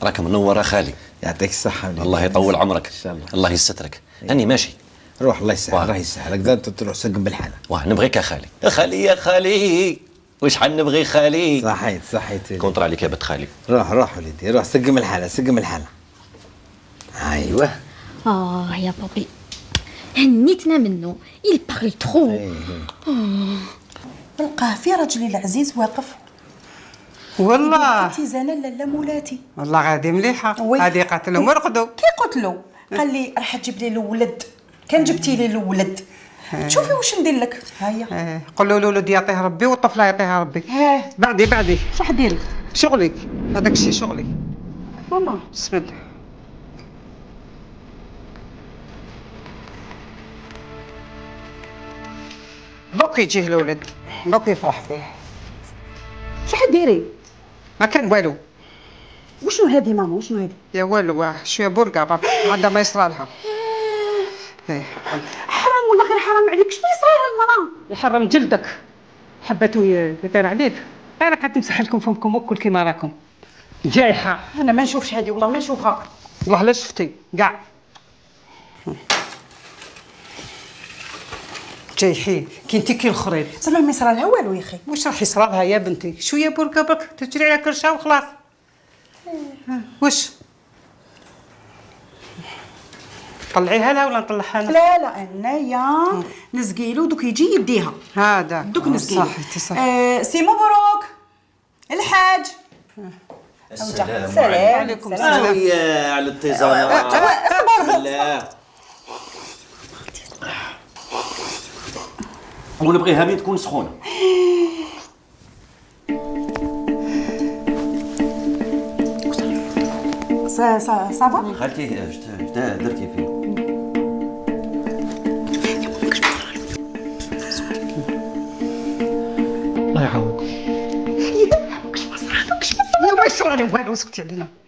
راك منور يا خالي. يعطيك الصحة وليدي. الله يطول عمرك. ان شاء الله. الله يسترك. راني ماشي. روح الله يسهل، راه يسهل هكذا تروح سقم بالحالة. واه نبغيك يا خالي. يا خالي يا خالي وشحال نبغي خالي. صحيت كونطرا عليك يا بنت خالي. روح وليدي، روح سقم الحالة سقم الحالة. ايوه. يا بابي هنيتنا منه، il parle trop. نلقاه في راجلي العزيز واقف. والله انتي زانه لالا مولاتي. والله غادي مليحه. هادي قاتلهم ورقدوا. كي قلت له قال لي راح تجيب لي الولد، كان جبتي لي الولد. شوفي واش ندير لك. هيا قولوا له الولد يعطيه ربي والطفله يعطيها ربي. بعدي شو حدير لك؟ شغلك هذاك الشيء شغلك. ماما بسم الله. دوك يجيه الولد، دوك يفرح فيه. شو حديري؟ ما كان والو. وشنو هذه ماما وشنو هذه؟ يا والو شويه برقه بابا عندها ما يصرى لها. حرام والله غير حرام عليك، شنو يصرى لها المراه؟ يحرم جلدك. حبتو يدير عليك. انا قاعد نمسح لكم فمكم وكل كيما راكم. جايحه. انا ما نشوفش هذه والله ما نشوفها. والله لا شفتي كاع. جايحين كي انت كي الاخرين. زعما ما يصرى لها والو يا اخي. واش راح يصرى لها يا بنتي؟ شويه بركه برك تجري على كرشه وخلاص. واش طلعيها لها ولا نطلعها انا؟ لا انايا نسقيلو دوك يجي يديها. هذا دوك نسقيلو. صح. سي مبروك الحاج. السلام عليكم. السلام على الانتظار. اصبر. ونبغيها مين تكون سخونه. صافا. خالتي اش درتي فيه؟ الله يعاونكم. يا ما يصرى لي والو، اسكتي علينا.